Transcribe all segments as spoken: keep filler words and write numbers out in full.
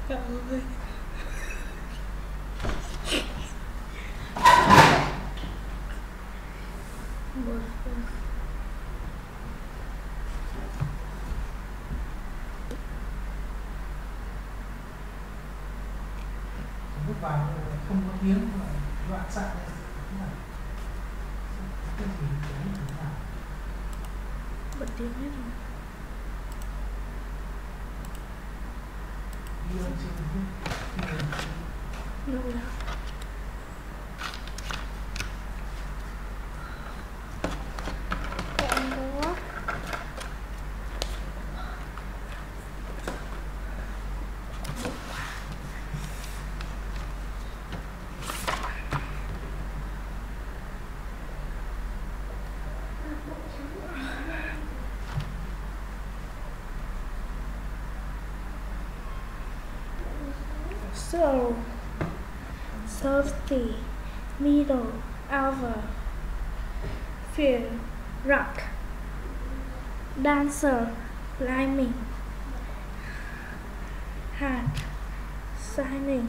ơi. Lúc vào không có tiếng mà loạn xạ lên thế nào? Cái gì đấy thế nào? Bật tiếng hết rồi. Đi ơn chưa biết. Đi ơn chưa. Lâu lắm. Em có So, safety, middle, over, fear, rock, dancer, climbing, hard, signing.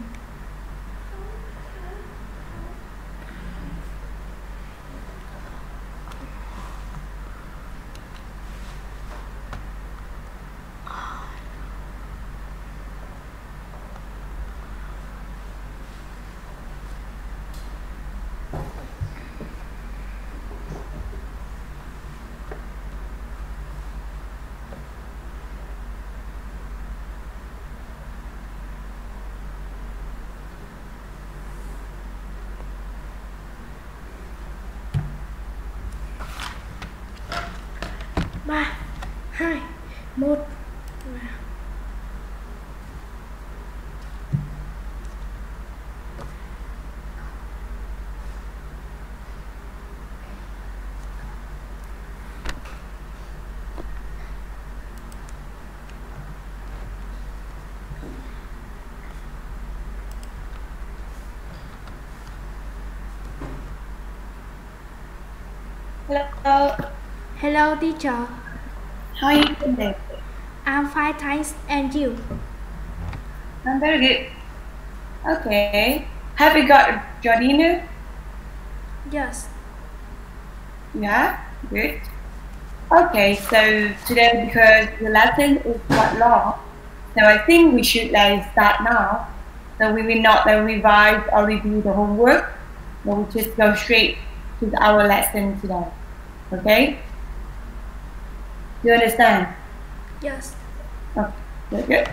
Ba, hai, một. Hello. Hello, teacher. How are you today? I'm fine, thanks. And you? I'm very good. Okay. Have you got your dinner? Yes. Yeah? Good. Okay, so today because the lesson is quite long, so I think we should like start now. So we will not like, revise or review the homework, but we just go straight to our lesson today. Okay? You understand? Yes. Okay, good, good.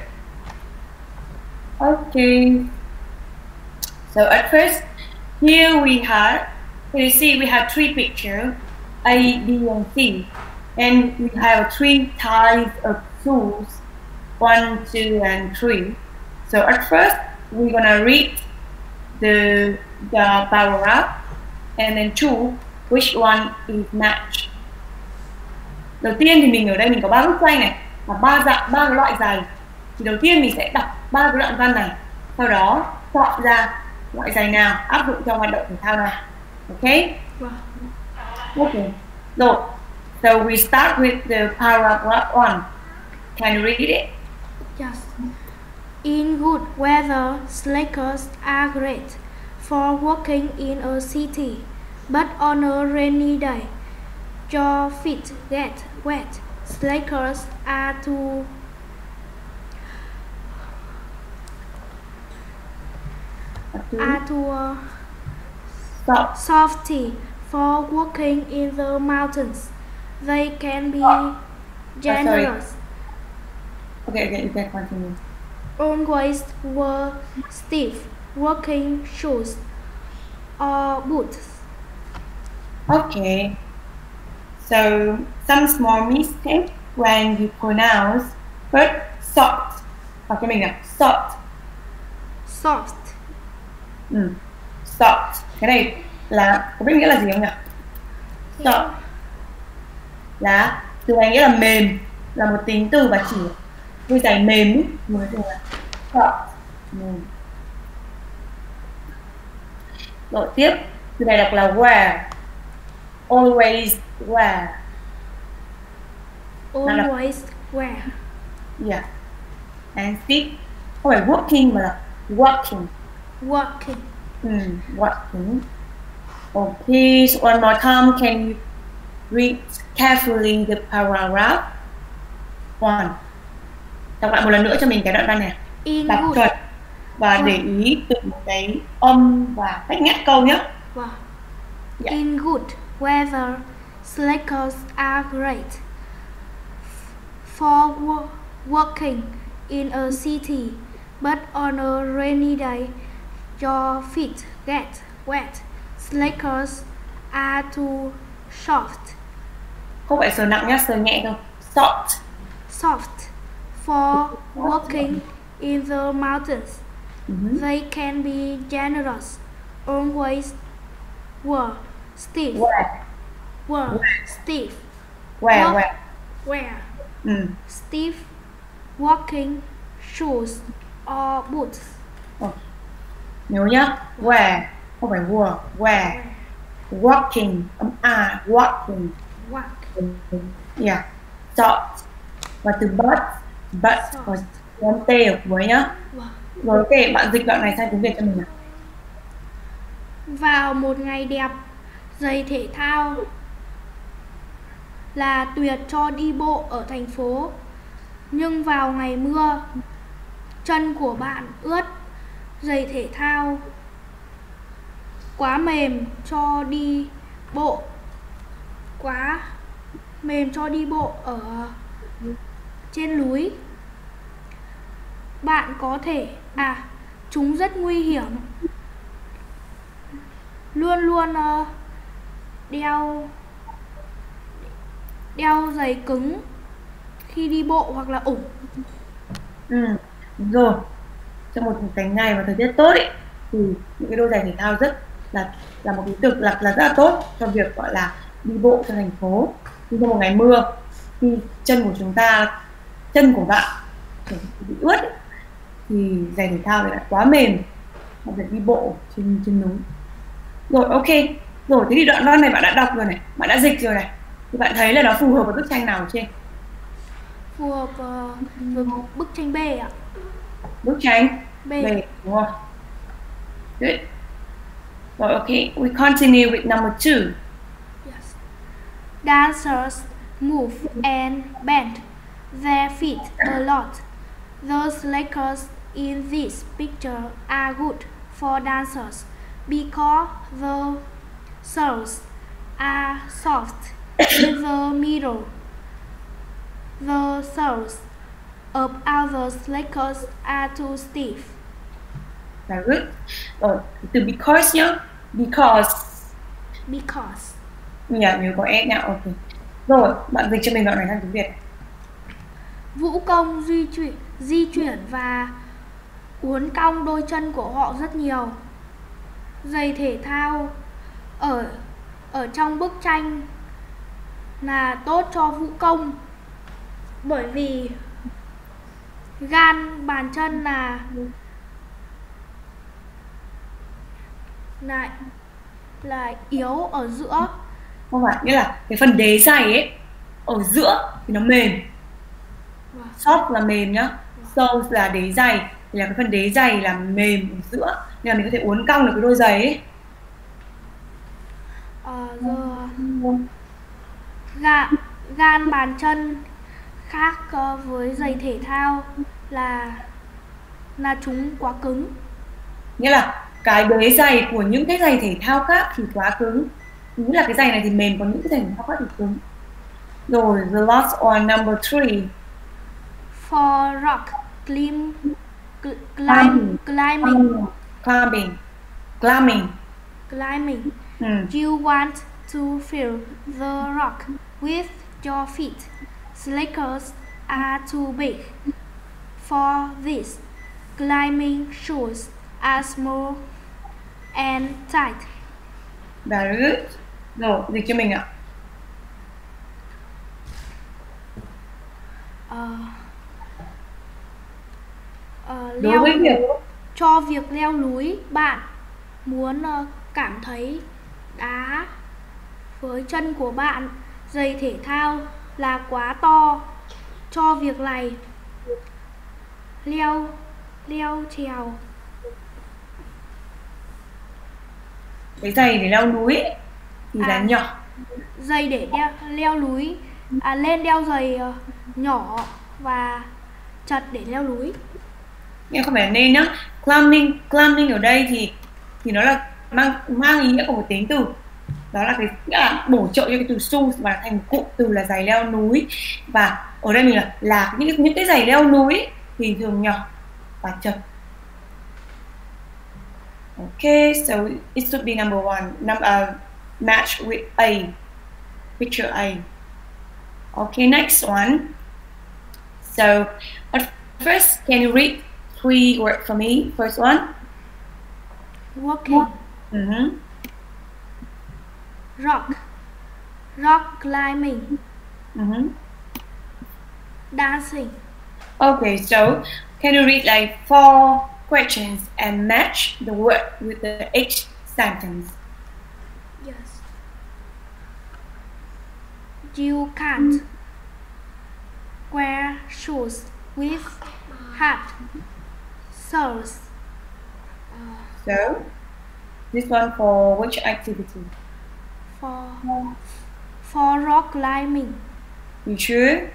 Okay. So at first, here we have, you see we have three pictures, A, B, and C. And we have three types of shoes, one, two, and three. So at first, we're gonna read the, the paragraph and then choose which one is match. Đầu tiên thì mình ở đây mình có ba bức tranh này, và ba dạng ba loại giày. Thì đầu tiên mình sẽ đọc ba cái đoạn văn này, sau đó chọn ra loại giày nào áp dụng trong hoạt động thể thao này. Okay? Wow. Okay. Rồi. So we start with the paragraph one. Can you read it? Yes. In good weather, sneakers are great for walking in a city, but on a rainy day, your feet get wet. Sneakers are too are too uh, Stop. softy for walking in the mountains. They can be generous. Okay, okay, you can continue. Always wear stiff walking shoes or boots. Okay. So some small mistakes when you pronounce first soft. Học cho mình nào. Soft. Soft. Ừ. Soft. Cái này là có biết nghĩa là gì không nhỉ? Soft là từ này nghĩa là mềm, là một tính từ và chỉ đôi giày mềm ý, một cái từ là soft. Mềm. Rồi tiếp, từ này đọc là wear. Always wear. Always wear. Yeah. And stiff. không phải walking mà là walking. Walking. Mm, walking. Okay, so one more time, can you read carefully the paragraph? One. Đọc lại một lần nữa cho mình cái đoạn văn này. In Đọc good. chuẩn và để ý từng cái âm và cách ngắt câu nhé. Wow. Yeah. In good weather, slickers are great for wo- walking in a city, but on a rainy day, your feet get wet. Slickers are too soft. Không phải sờ nặng nhá, sờ nhẹ thôi. Soft. Soft for walking in the mountains. Mm-hmm. They can be generous, always were stiff. Where? Were stiff. Where? Walk- Where? Wear Ừ. stiff walking shoes or boots. Nhớ nhá. Where. Không phải were. Where. Walking. Âm A. Walking. Walk. Yeah. Soft. Và từ but. But Soft. có chấm T ở cuối nhá. Wow. Rồi ok, bạn dịch đoạn này sang tiếng Việt cho mình nào. Vào một ngày đẹp, giày thể thao là tuyệt cho đi bộ ở thành phố. Nhưng vào ngày mưa, chân của bạn ướt, giày thể thao quá mềm cho đi bộ. Quá mềm cho đi bộ ở trên núi. Bạn có thể à chúng rất nguy hiểm. Luôn luôn uh, đeo đeo giày cứng khi đi bộ hoặc là ủng. Ừ. Đúng rồi. Trong một cái ngày mà thời tiết tốt ấy, thì những cái đôi giày thể thao rất là là một cái thực là, là rất là tốt cho việc gọi là đi bộ trong thành phố. Nhưng trong một ngày mưa, khi chân của chúng ta, chân của bạn bị ướt ấy, thì giày thể thao lại quá mềm mà việc đi bộ trên trên núi. Rồi ok, rồi thế thì đoạn văn này bạn đã đọc rồi này, bạn đã dịch rồi này, thì bạn thấy là nó phù hợp với bức tranh nào ở trên? Phù hợp uh, với bức tranh B ạ. Bức tranh B. B, đúng không? Good. Rồi ok, we continue with number two. Yes. Dancers move and bend their feet a lot. Those slickers in this picture are good for dancers because the soles are soft in the middle. The soles of other slickers are too stiff. Very good. Rồi, từ because nhá. Because. Because. Yeah, nhớ có S nha, ok. Rồi, bạn dịch cho mình đoạn này sang tiếng Việt. Vũ công di chuyển, di chuyển và uốn cong đôi chân của họ rất nhiều. Giày thể thao ở ở trong bức tranh là tốt cho vũ công bởi vì gan bàn chân là là là yếu ở giữa. Không phải, nghĩa là cái phần đế giày ấy ở giữa thì nó mềm. Soft là mềm nhá. Soles là đế giày, thì là cái phần đế giày là mềm ở giữa, nên là mình có thể uốn cong được cái đôi giày ấy. Ờ, giờ gan, gan bàn chân khác uh, với giày thể thao là là chúng quá cứng. Nghĩa là cái đế giày của những cái giày thể thao khác thì quá cứng, nghĩa là cái giày này thì mềm, còn những cái giày thể thao khác thì cứng. Rồi, the last one, number three. For rock climb, cl climb, climbing, climbing, climbing, climbing. Mm. You want to feel the rock with your feet. Slickers are too big for this. Climbing shoes are small and tight. Very good. Rồi, dịch cho mình ạ. Uh, uh, Đối với việc cho việc leo núi, bạn muốn uh, cảm thấy đá với chân của bạn, giày thể thao là quá to cho việc này. Leo leo trèo. Cái giày để leo núi thì là À. nhỏ. Giày để đeo, leo núi, à lên đeo giày uh, nhỏ và chật để leo núi. Nhưng không phải là nên nhá. Climbing, climbing ở đây thì thì nó là mang mang ý nghĩa của một tính từ. Đó là cái nghĩa là bổ trợ cho cái từ shoes và thành một cụm từ là giày leo núi. Và ở đây mình là là những những cái giày leo núi thì thường nhỏ và chật. Okay, so it should be number one. Num uh, match with A. Picture A. Okay, next one. So at first, can you read three words for me? First one. Walking. Mm-hmm. Rock. Rock climbing. Mm-hmm. Dancing. Okay, so can you read like four questions and match the word with the each sentence? Yes. You can't wear shoes with hat, soles. So this one for which activity? For for rock climbing. You sure?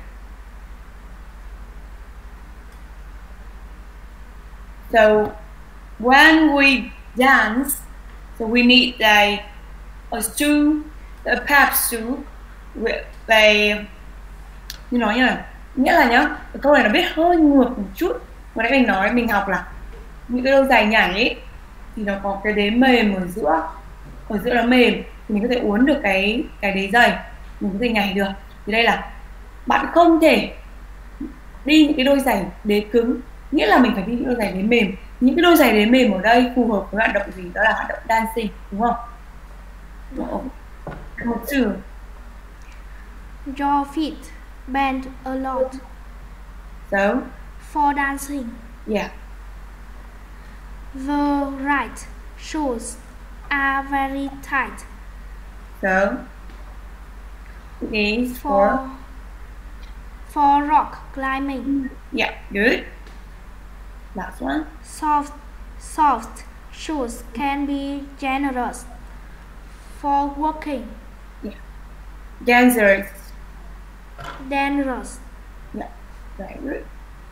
So when we dance, so we need like a shoe, a pap shoe with a, như nói như là nghĩa là nhá, cái câu này nó biết hơi ngược một chút. Vừa nãy mình nói mình học là những cái đôi giày nhảy ấy thì nó có cái đế mềm ở giữa, ở giữa nó mềm thì mình có thể uốn được cái cái đế giày, mình có thể nhảy được. Thì đây là bạn không thể đi những cái đôi giày đế cứng, nghĩa là mình phải đi những đôi giày đế mềm. Những cái đôi giày đế mềm ở đây phù hợp với hoạt động gì? Đó là hoạt động dancing, đúng không? Một từ. Your feet bend a lot. So for dancing. Yeah. The right shoes are very tight. So it is For for for rock climbing. yeah, good. Last one. Soft soft shoes can be generous for walking. Yeah. Dangerous. Dangerous. Yeah, very good.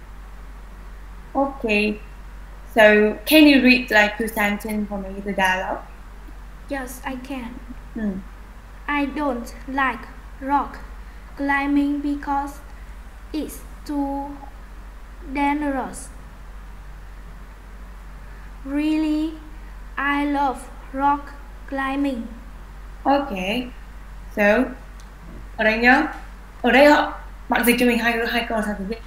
Okay. So can you read like two sentences for me, the dialogue? Yes, I can. Hmm. I don't like rock climbing because it's too dangerous. Really, I love rock climbing. Okay. So ở đây nhá. Ở đây họ bạn dịch cho mình hai hai câu sang tiếng Việt.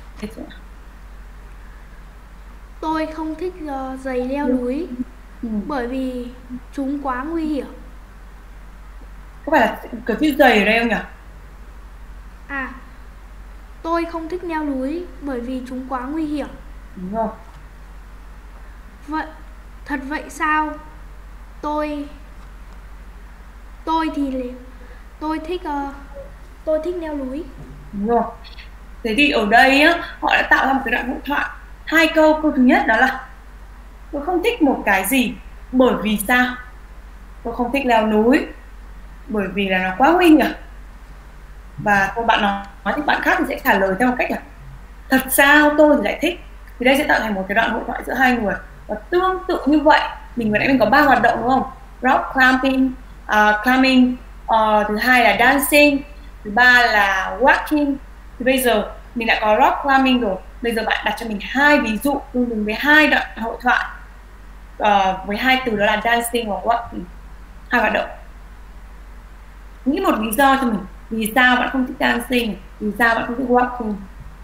Tôi không thích uh, giày leo núi Ừ. bởi vì chúng quá nguy hiểm. Có phải là kiểu chữ giày ở đây không nhỉ? À, tôi không thích leo núi bởi vì chúng quá nguy hiểm. Đúng rồi. Vậy, thật vậy sao? Tôi Tôi thì Tôi thích uh, Tôi thích leo núi. Đúng rồi. Thế thì ở đây á, họ đã tạo ra một cái đoạn hội thoại. Hai câu, câu thứ nhất đó là tôi không thích một cái gì bởi vì sao? Tôi không thích leo núi bởi vì là nó quá nguy hiểm. Và cô bạn nói, nói thì bạn khác thì sẽ trả lời theo một cách là thật sao tôi thì lại thích. Thì đây sẽ tạo thành một cái đoạn hội thoại giữa hai người. Và tương tự như vậy, mình vừa nãy mình có ba hoạt động đúng không? Rock climbing, uh, climbing, uh, thứ hai là dancing, thứ ba là walking. Thì bây giờ mình đã có rock climbing rồi. Bây giờ bạn đặt cho mình hai ví dụ tương ứng với hai đoạn hội thoại, uh, với hai từ đó là dancing và walking, hai hoạt động. Nghĩ một lý do cho mình, vì sao bạn không thích dancing, vì sao bạn không thích walking.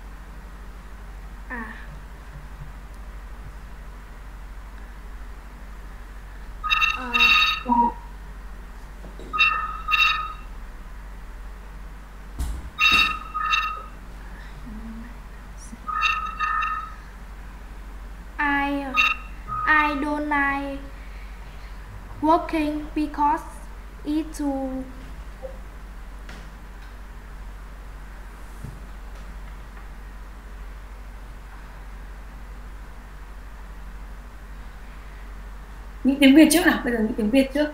À, uh, I I don't like walking because it's too Nghĩ tiếng Việt trước nào, bây giờ nghĩ tiếng Việt trước.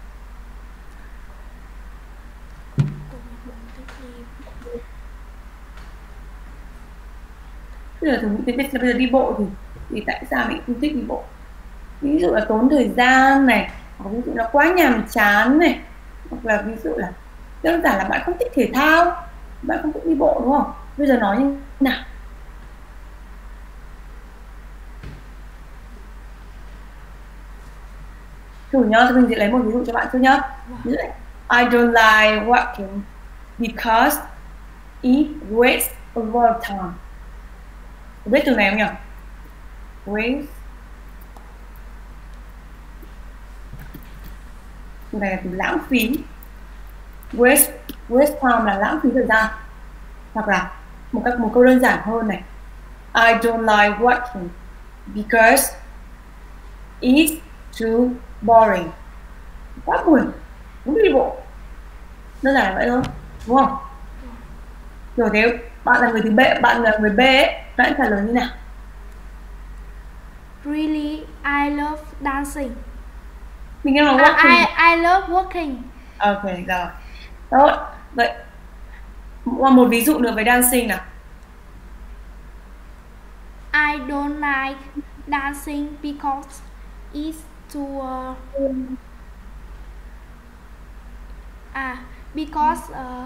Bây giờ thử nghĩ tiếng Việt, bây giờ đi bộ thì thì tại sao mình không thích đi bộ? Ví dụ là tốn thời gian này, hoặc ví dụ là quá nhàm chán này, hoặc là ví dụ là đơn giản là bạn không thích thể thao, bạn không thích đi bộ, đúng không? Bây giờ nói như nào? Thử nhá, mình sẽ lấy một ví dụ cho bạn trước nhá. I don't like walking because it wastes a lot of time. Có biết từ này không nhỉ? Waste. Từ này là từ lãng phí. Waste, waste time là lãng phí thời gian. Hoặc là một cách một câu đơn giản hơn này. I don't like walking because it's too boring. Quá buồn, không đi bộ. Đơn giản là vậy thôi, đúng không? Rồi thế bạn là người thứ B, bạn là người B ấy, bạn trả lời như nào? Really, I love dancing. Mình nghe là À, walking. I, I love walking. Ok, rồi. Tốt. Vậy một ví dụ nữa với dancing nào. I don't like dancing because it's too uh, à because uh,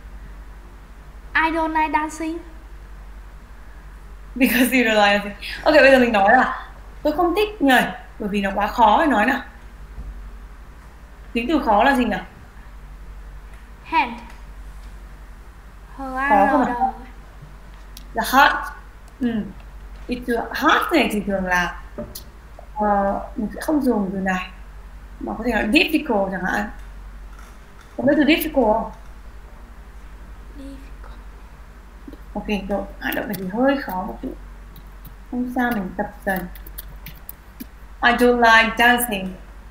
I don't like dancing. Because you don't like dancing. Ok, bây giờ mình nói là tôi không thích nhảy bởi vì nó quá khó để nói nào. Tính từ khó là gì nào? Hand. Khó không ạ? Là hard. Ừ. Cái từ hard này thì thường là uh, mình sẽ không dùng từ này, mà có thể là difficult chẳng hạn. Có biết từ difficult không? Difficult. Ok, rồi, hoạt động này thì hơi khó một chút. Không sao, mình tập dần. I don't like dancing.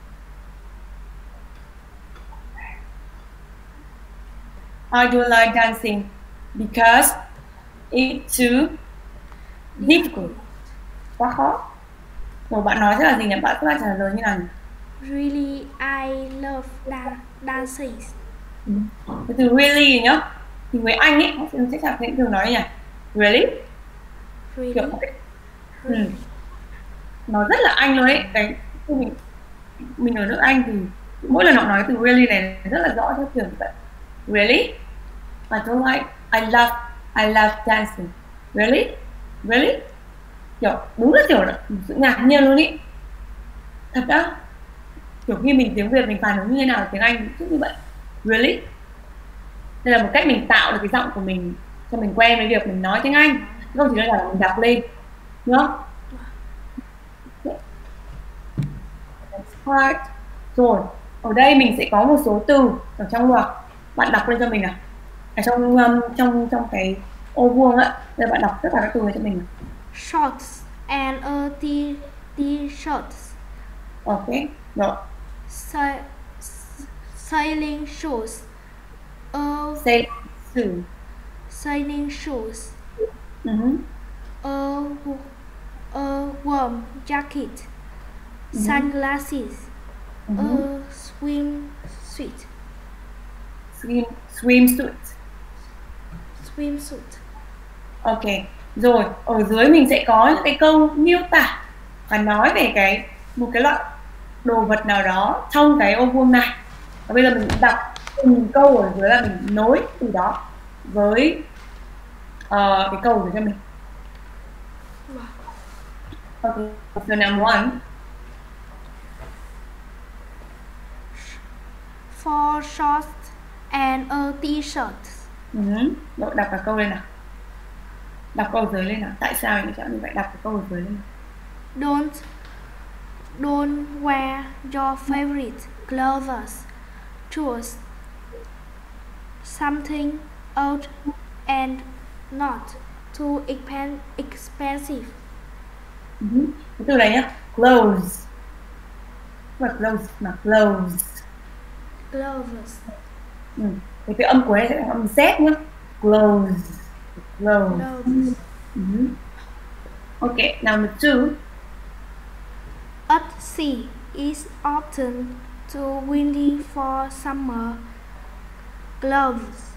I don't like dancing because it's too difficult. Quá khó. Rồi bạn nói sẽ là gì nhỉ? Bạn các bạn trả lời như nào nhỉ? Really, I love da dancing. Ừ. Cái từ really nhá, thì với anh ấy họ sẽ chắc chắn sẽ thường nói nhỉ? Really? Really. Kiểu okay. Ừ. Nó rất là anh luôn ấy. Cái mình mình ở nước Anh thì mỗi lần họ nói từ really này rất là rõ theo kiểu như vậy. Really? I don't like. I love. I love dancing. Really? Really? Kiểu đúng là kiểu là sự ngạc nhiên luôn ý. Thật đó. Kiểu khi mình tiếng Việt mình phản ứng như thế nào tiếng Anh cũng như vậy. Really? Đây là một cách mình tạo được cái giọng của mình cho mình quen với việc mình nói tiếng Anh, không chỉ là mình đọc lên, đúng không? Part. Rồi, ở đây mình sẽ có một số từ ở trong loạt. Bạn đọc lên cho mình nào. Ở trong um, trong trong cái ô vuông á, đây bạn đọc tất cả các từ này cho mình. Shorts and a t-shirts. Ok, rồi. Sa sailing shoes. A Sailing shoes. Sailing shoes. Uh-huh. A a warm jacket. Uh-huh. Sunglasses. Uh-huh. A swimsuit. Swim swimsuit. Swimsuit. Ok, rồi ở dưới mình sẽ có những cái câu miêu tả và nói về cái một cái loại đồ vật nào đó trong cái ô vuông này. Và bây giờ mình đọc từng câu ở dưới là mình nối từ đó với uh, cái câu của cho mình. Ok, so number one. Four shorts and a t-shirt. Uh-huh. Rồi đọc cả câu lên nào. Đọc câu dưới lên nào. Tại sao mình chọn như vậy? Đọc cái câu dưới lên nào. Don't Don't wear your favorite clothes. Choose something old and not too expensive. Uh-huh. Cái từ này nhá, clothes. Và clothes mà clothes. Clothes. Ừ. Cái từ âm cuối này sẽ là âm Z nhá. Clothes. Clothes. Clothes. Uh-huh. Ok, number two. At sea is often too windy for summer gloves,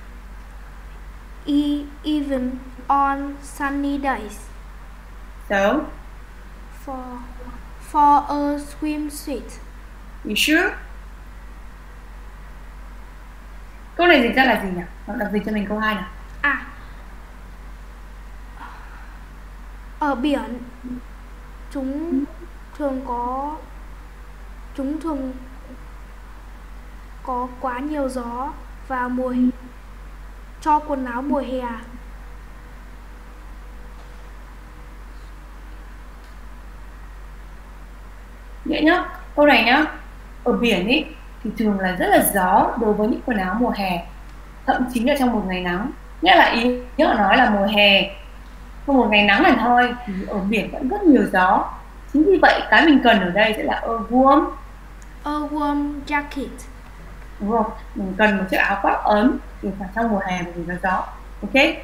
e even on sunny days. So, For, for a swimsuit. you sure? Câu này dịch ra là gì nhỉ? Bạn đọc dịch cho mình câu hai nào. À, ở biển chúng thường có chúng thường có quá nhiều gió vào mùa cho quần áo mùa hè. Nghĩa nhá, câu này nhá, ở biển ý thì thường là rất là gió đối với những quần áo mùa hè, thậm chí là trong một ngày nắng. Nghĩa là ý nghĩa là nói là mùa hè trong một ngày nắng hẳn thôi thì ở biển vẫn rất nhiều gió. Chính vì vậy cái mình cần ở đây sẽ là a warm, A warm jacket. đúng không? Mình cần một chiếc áo khoác ấm để vào trong mùa hè vì có gió. Ok.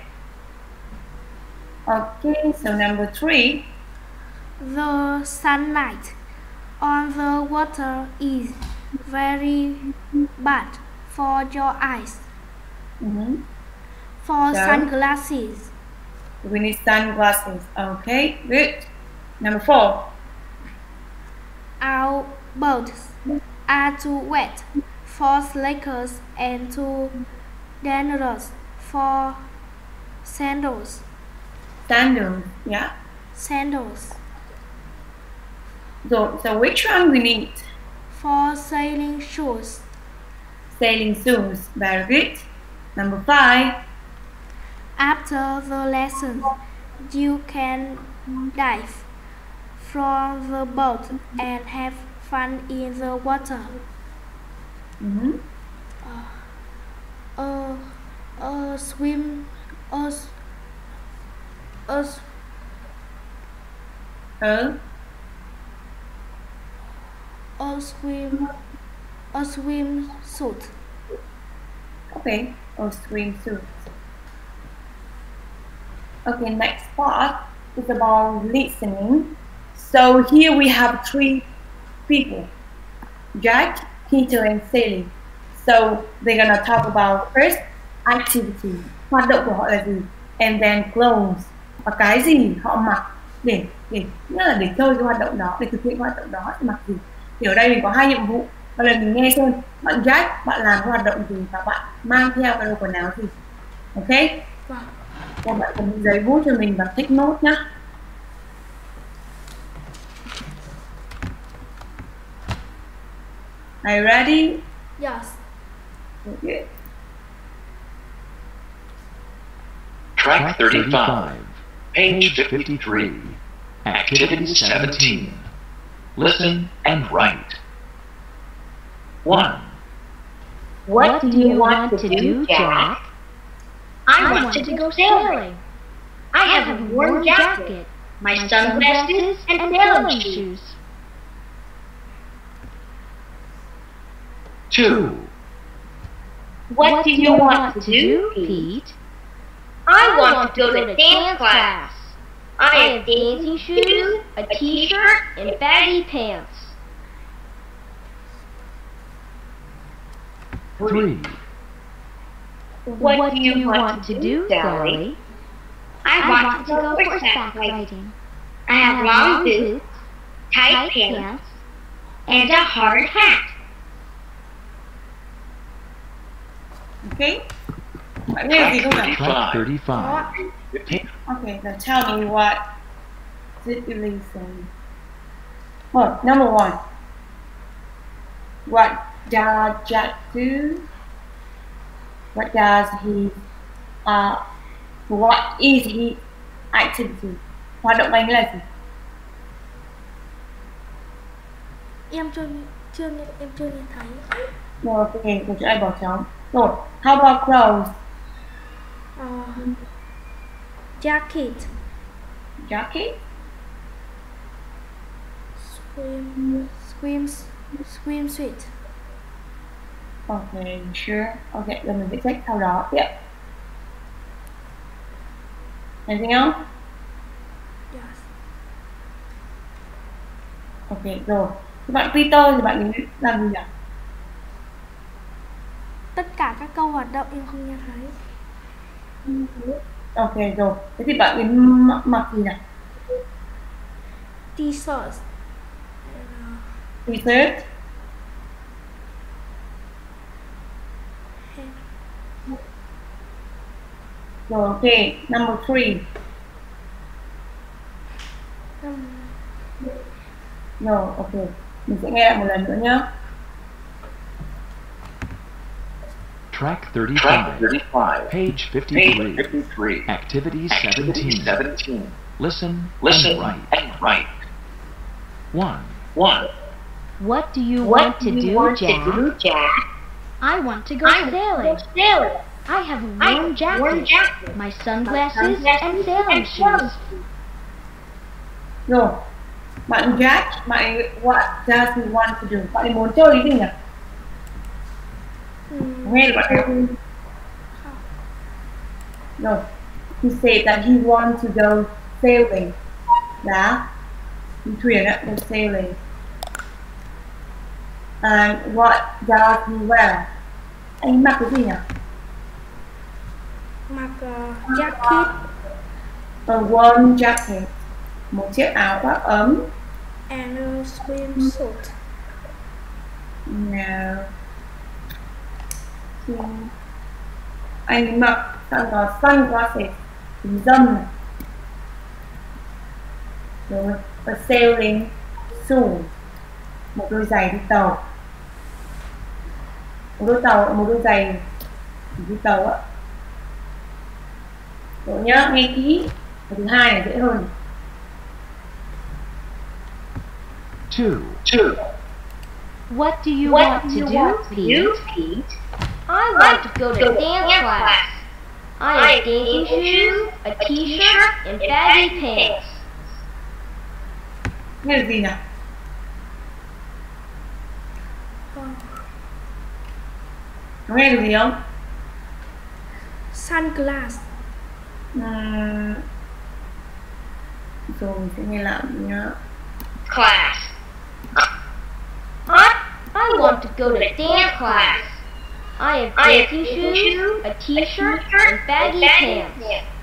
Okay, so number three. The sunlight on the water is very bad for your eyes. Mm-hmm. For So? sunglasses. We need sunglasses. Okay, good. Number four. Our boats are too wet for slickers and too dangerous for sandals. Sandals. Yeah. Sandals. So, so which one we need? For sailing shoes. Sailing shoes. Very good. Number five. After the lesson, you can dive from the boat and have fun in the water. Mm-hmm. A, a swim, a, s- a, s- Uh, a swim, a swimsuit. okay. Oh, swimsuit. Okay, next part is about listening. So here we have three people, Jack, Peter, and Sally. So they're gonna talk about first activity, hoạt động của họ là gì, and then clothes, và cái gì họ mặc để để nghĩa là để chơi cái hoạt động đó, để thực hiện hoạt động đó thì mặc gì. Thì ở đây mình có hai nhiệm vụ. Và lần mình nghe xem bạn Jack bạn làm cái hoạt động gì và bạn mang theo cái đồ quần áo gì. Ok? Vâng. Và bạn cần giấy bút cho mình và take note nhá. Are you ready? Yes. Okay. Track thirty-five, page fifty-three, activity seventeen. Listen and write. one. What do you want to do, Jack? I want to go sailing. I have a warm jacket, my sunglasses, and sailing shoes. two. What do you want to do, Pete? I want to go to dance class. I have dancing shoes, a t-shirt, and baggy pants. three. What do you want to do, Sally? I want to go horseback riding. I have long boots, tight pants, and a hard hat. Okay? Bạn nghe gì không nào? Track Có thirty-five. ạ. fifteen. Okay, now tell me what did you listen? Oh, number one. What does Jack do? What does he uh what is his activity? Hoạt động anh là gì? Em chưa chưa nghe- em chưa nghe thấy. Rồi, ok, một chữ ai bỏ trống. Rồi, how about clothes? Ờ, jacket, Jacket? swim, swim, swimsuit. Okay, sure. Okay, rồi mình sẽ check sau đó. Tiếp. Anything else? Yes. Okay, rồi. Bạn Peter thì bạn ấy làm gì nhỉ? Tất cả các câu hoạt động em không nghe thấy. Ok rồi. Thế thì bạn ấy mặc, mặc gì nhỉ? T-shirt. T-shirt. Rồi ok. Number three. Um, Rồi ok. Mình sẽ nghe lại một lần nữa nhé. Track Track thirty-five, thirty-five. page Page fifty-three. fifty-three. Activity Activity seventeen. seventeen. Listen, Listen and write. and write. One. What One. do you What want do to you do, want to Jack? do, Jack? I want to go I want to sailing. go sailing. I have a I warm have a jacket, warm jacket, my my sunglasses, sunglasses, and sailing and sailing shoes. shoes. Rồi. Bạn Jack, bạn ấy, what does he want to do? Bạn ấy muốn chơi cái gì nhỉ? um, Nghe được bạn ấy. Rồi. He said that he wants to go sailing. Là đi thuyền á, go sailing. And what does he wear? Anh mặc cái gì nhỉ? mặc uh, jacket, A warm jacket. Một chiếc áo khoác ấm. and a swimsuit. No. Thì anh ấy mặc xong có sunglasses, kính râm này. Rồi, a sailing suit, một đôi giày đi tàu. Một đôi tàu, một đôi giày đi tàu á. Rồi nhá, nghe kỹ. Cái thứ hai này dễ hơn. Two. Two. What do you What want do to you do, want to Pete? do, Pete? I want to go to dance class. I I have have dancing dancing shoes, a t-shirt, and baggy pants. Nghe được gì nhỉ? uh, Có nghe được gì không? sunglass, Uhm... Rồi mình sẽ nghe lại nhá. Class. I, I want to go to dance class. I have I have dancing dancing shoes, shoes, a a t-shirt, t-shirt, and baggy pants.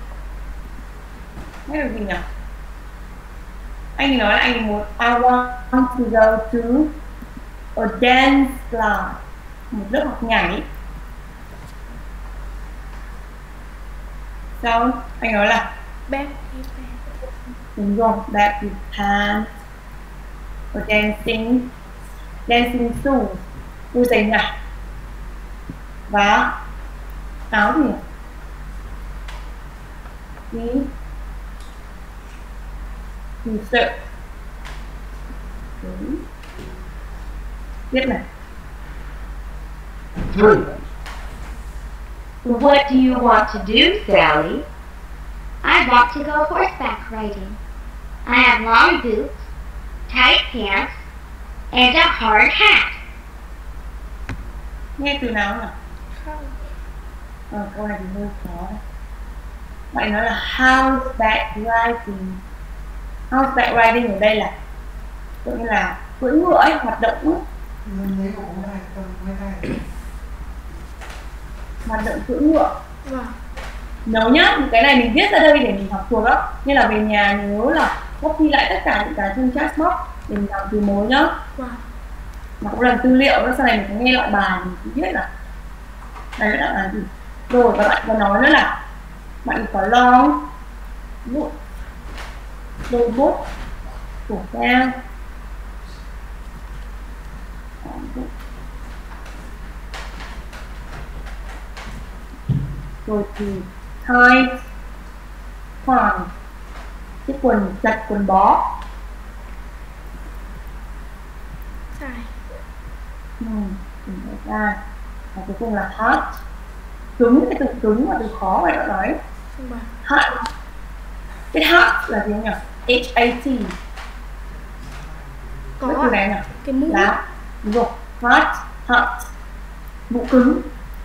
Nghe được gì nhỉ? Anh nói là anh muốn I want to go to a dance class, một lớp học nhảy. Sao? Anh nói là baggy pants, đúng rồi, baggy pants, a dancing dancing shoes, đôi giày nhảy và áo gì nhỉ? Tí t-shirt. Đúng. Tiếp này. Three. What do you want to do, Sally? I want to go horseback riding. I have long boots, tight pants, and a hard hat. Nghe từ nào nhỉ? không, Ờ, câu này thì hơi khó. Bạn nói là horseback riding. Horseback riding ở đây là tự nhiên là cưỡi ngựa ấy, hoạt động ấy. Mình lấy của hai câu hai hai. Hoạt động cưỡi ngựa. vâng, Nhớ nhá, cái này mình viết ra đây để mình học thuộc đó. Nên là về nhà nhớ là copy lại tất cả những cái trong chat box để mình làm từ mới nhá. vâng, Mà cũng làm tư liệu đó, sau này mình có nghe lại bài mình cũng biết là đấy là là gì. Rồi và bạn có nói nữa là bạn có long bút, đôi bút, cổ cao. Rồi thì tight pants, cái quần giặt quần bó. dài, Ừ, mình thấy ra. Và cuối cùng là hot, cứng, cái từ cứng và từ khó phải đã nói. vâng, Hot, cái hot là gì nhỉ? H A T. Cái từ có này nhỉ? cái mũ, Là đúng rồi, hot, hot, mũ cứng.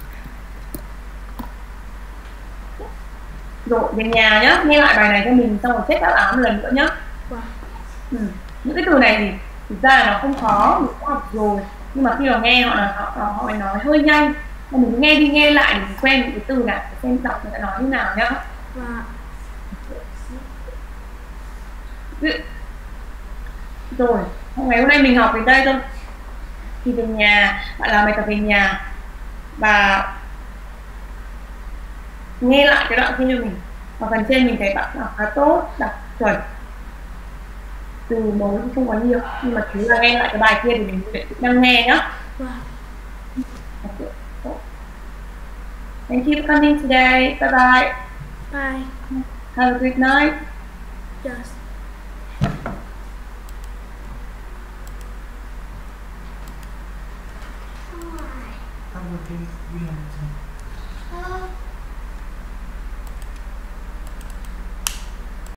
Rồi về nhà nhá, nghe lại bài này cho mình xong rồi check đáp án một lần nữa nhá. vâng, Ừ. Những cái từ này thì thực ra là nó không khó, mình cũng học rồi, nhưng mà khi mà nghe họ là họ, họ, họ nói hơi nhanh, mà mình cứ nghe đi nghe lại mình quen những cái từ này, xem đọc người ta nói như nào nhá. Và rồi ngày hôm nay mình học đến đây thôi, thì về nhà bạn làm bài tập về nhà và nghe lại cái đoạn kia cho mình. Và phần trên mình thấy bạn đọc khá tốt, đọc chuẩn, từ mới không có nhiều, nhưng mà chú là nghe lại cái bài kia thì mình sẽ đang nghe nhá. Thank you for coming today. Bye bye. bye. Have a good night. Yes. How would you, you know,